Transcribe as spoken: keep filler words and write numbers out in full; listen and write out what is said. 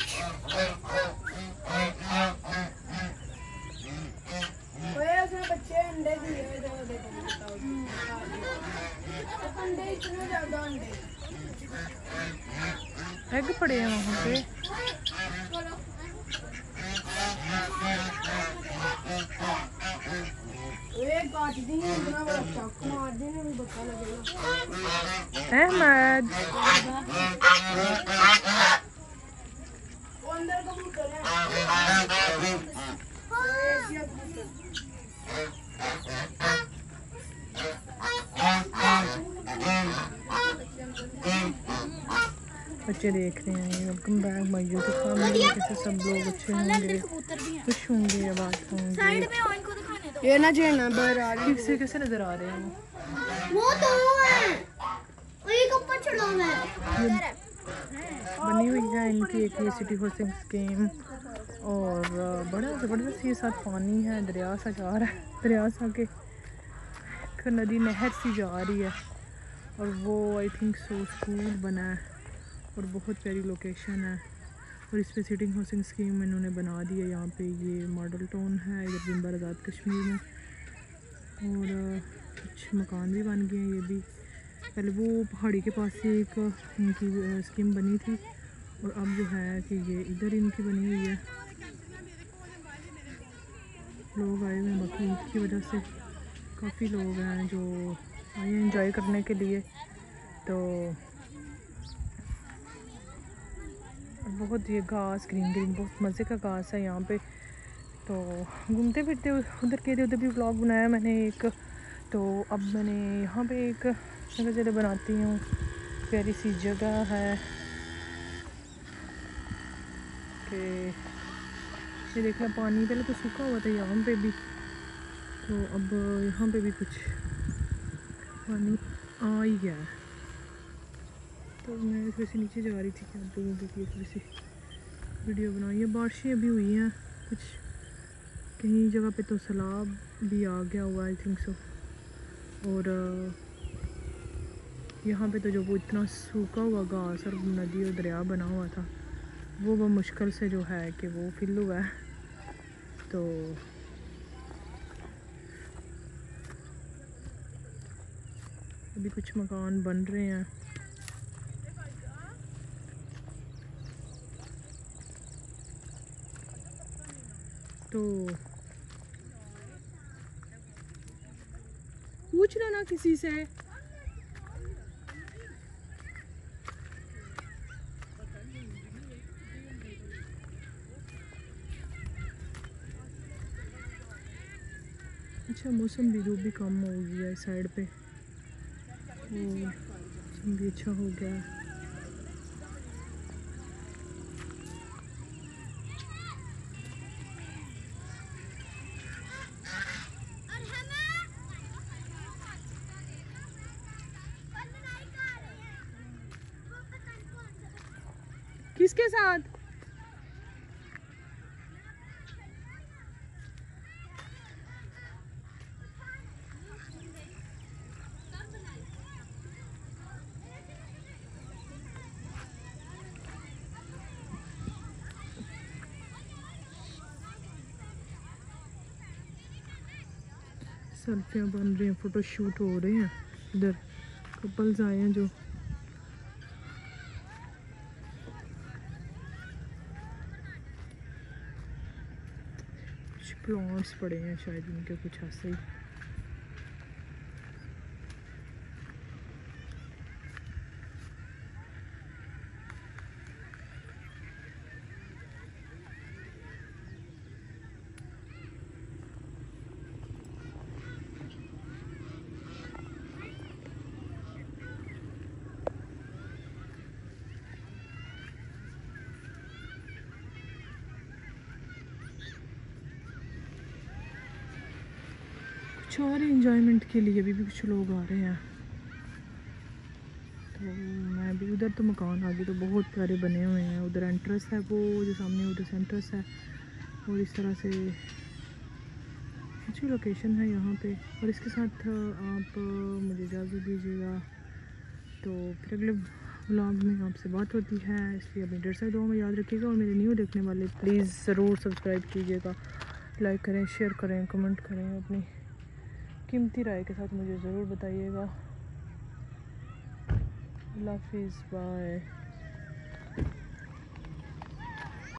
बच्चे अंडे दिए अंडे इतने ज्यादा अंडे एग पड़े हैं वहाँ पे। अहमद बच्चे देख रहे हैं। Welcome back my YouTube family. कैसे सब लोग अच्छे होंगे, खुश होंगे, आबाद होंगे। ये ना छेड़ना बहरहाल ठीक से कैसे नजर आ रहे हैं वो तो है एक ऊपर चढ़ा है बनी हुई है इनकी एक ये सिटी होस्टिंग स्कीम। और बड़ा ज़बरदस्त ये साथ पानी है, दरिया सा जा रहा है, दरिया सा के नदी नहर सी जा रही है। और वो आई थिंक सो स्कूल बना है और बहुत प्यारी लोकेशन है। और इस पे सिटिंग हाउसिंग स्कीम इन्होंने बना दी है। यहाँ पे ये मॉडल टाउन है इधर बिम्बर आज़ाद कश्मीर में। और कुछ मकान भी बन गए हैं। ये भी पहले वो पहाड़ी के पास से एक इनकी स्कीम बनी थी और अब जो है कि ये इधर इनकी बनी हुई है। लोग आए हुए हैं बाकी ईद की वजह से काफ़ी लोग हैं जो आए हैं एंजॉय करने के लिए। तो बहुत ये घास ग्रीन ग्रीन बहुत मज़े का घास है यहाँ पे। तो घूमते फिरते उधर के थे, उधर भी व्लॉग बनाया मैंने एक। तो अब मैंने यहाँ पे एक जगह जगह बनाती हूँ। प्यारी सी जगह है कि ये देखना पानी पहले तो सूखा हुआ था यहाँ पे भी, तो अब यहाँ पे भी कुछ पानी आ ही गया है। तो मैं इस वजह से नीचे जा रही थी कि आप लोगों के लिए थोड़ी सी वीडियो बनाई है। बारिशें अभी हुई हैं कुछ कहीं जगह पे, तो सैलाब भी आ गया हुआ आई थिंक सो। और यहाँ पे तो जो वो इतना सूखा हुआ घास और नदी और दरिया बना हुआ था वो वो मुश्किल से जो है कि वो फिल हुआ है। तो अभी कुछ मकान बन रहे हैं। तो पूछ लो ना किसी से। अच्छा मौसम भी धूप भी कम हो गया है साइड पे, मौसम भी अच्छा हो गया है। किसके साथ? सेल्फियाँ बन रही हैं, फोटो शूट हो रहे हैं। इधर कपल्स आए हैं जो कुछ प्लांट्स पड़े हैं शायद इनके कुछ ऐसे ही। कुछ और एंजॉयमेंट के लिए भी, भी कुछ लोग आ रहे हैं। तो मैं भी उधर तो मकान आगे तो बहुत प्यारे बने हुए हैं। उधर एंट्रेंस है वो जो सामने, उधर से एंट्रेंस है और इस तरह से अच्छी लोकेशन है यहाँ पे। और इसके साथ आप मुझे इजाज़त दीजिएगा। तो फिर अगले व्लॉग में आपसे बात होती है, इसलिए अपनी डेढ़ सौ दो में याद रखिएगा। और मेरे न्यू देखने वाले प्लीज़ ज़रूर सब्सक्राइब कीजिएगा, लाइक करें, शेयर करें, कमेंट करें, अपनी कीमती राय के साथ मुझे ज़रूर बताइएगा। अल्लाह हाफिज़, बाय।